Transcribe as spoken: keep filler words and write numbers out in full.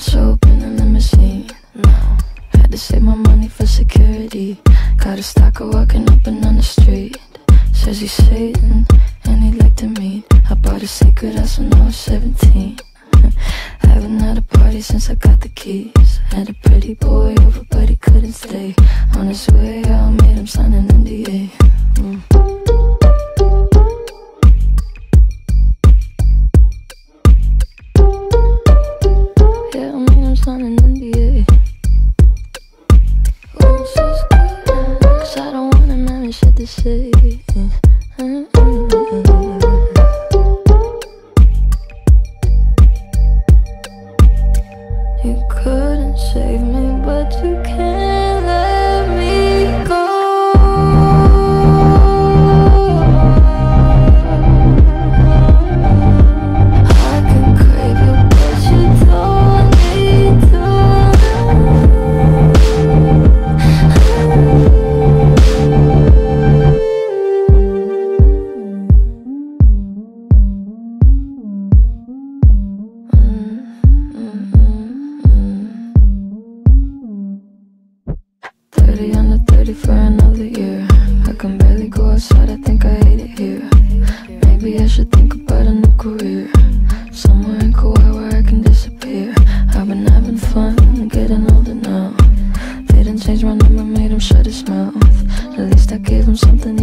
so open in the machine. No, had to save my money for security. Got a stalker walking up and down the street. Says he's Satan and he'd like to meet. I bought a secret house when I was seventeen. Haven't had a party since I got the keys. Had a pretty boy over but he couldn't stay. On his way out, made him sign an N D A. mm. Yeah, I made him sign an N D A. Oh, this is good, cause I don't want him having shit to say. You couldn't save me, but you can't let me go. I can crave you, but you don't need to. thirty under thirty for another year. I can barely go outside, I think I hate it here. Maybe I should think about a new career, somewhere in Kauai where I can disappear. I've been having fun, getting older now. Didn't change my number, made him shut his mouth. At least I gave him something